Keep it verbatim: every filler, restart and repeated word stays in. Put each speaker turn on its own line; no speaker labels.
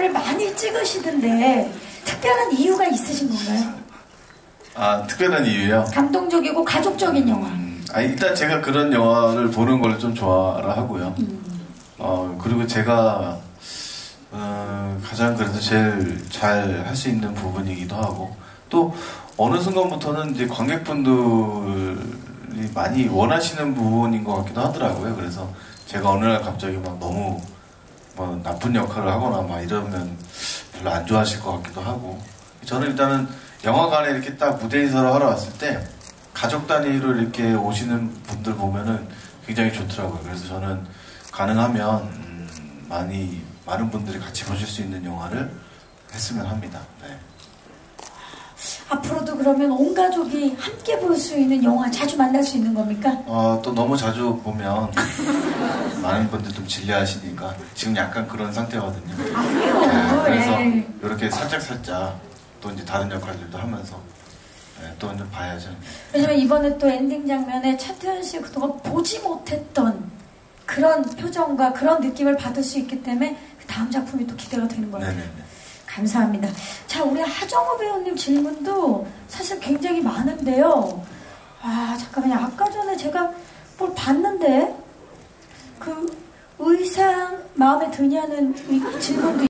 영화를 많이 찍으시던데 특별한 이유가 있으신 건가요?
아, 특별한 이유요?
감동적이고 가족적인 영화.
음, 아, 일단 제가 그런 영화를 보는 걸 좀 좋아를 하고요.
음.
어, 그리고 제가 어, 가장 그래도 제일 잘 할 수 있는 부분이기도 하고, 또 어느 순간부터는 이제 관객분들이 많이 원하시는 부분인 것 같기도 하더라고요. 그래서 제가 어느 날 갑자기 막 너무 뭐 나쁜 역할을 하거나 막 이러면 별로 안 좋아하실 것 같기도 하고, 저는 일단은 영화관에 이렇게 딱 무대 인사를 하러 왔을 때 가족 단위로 이렇게 오시는 분들 보면은 굉장히 좋더라고요. 그래서 저는 가능하면 음, 많이 많은 분들이 같이 보실 수 있는 영화를 했으면 합니다. 네.
앞으로도 그러면 온 가족이 함께 볼 수 있는 영화 자주 만날 수 있는 겁니까?
어, 또 너무 자주 보면 많은 분들 좀 질려하시니까 지금 약간 그런 상태거든요.
아니요.
네, 그래서
네.
이렇게 살짝 살짝 또 이제 다른 역할들도 하면서 네, 또 이제 봐야죠.
왜냐면 이번에 또 엔딩 장면에 차태현 씨가 그동안 보지 못했던 그런 표정과 그런 느낌을 받을 수 있기 때문에 그 다음 작품이 또 기대가 되는 거예요.
네네네.
감사합니다. 자, 우리 하정우 배우님 질문도 사실 굉장히 많은데요. 아, 잠깐만요. 아까 전에 제가 뭘 봤는데 그 의상 마음에 드냐는 질문도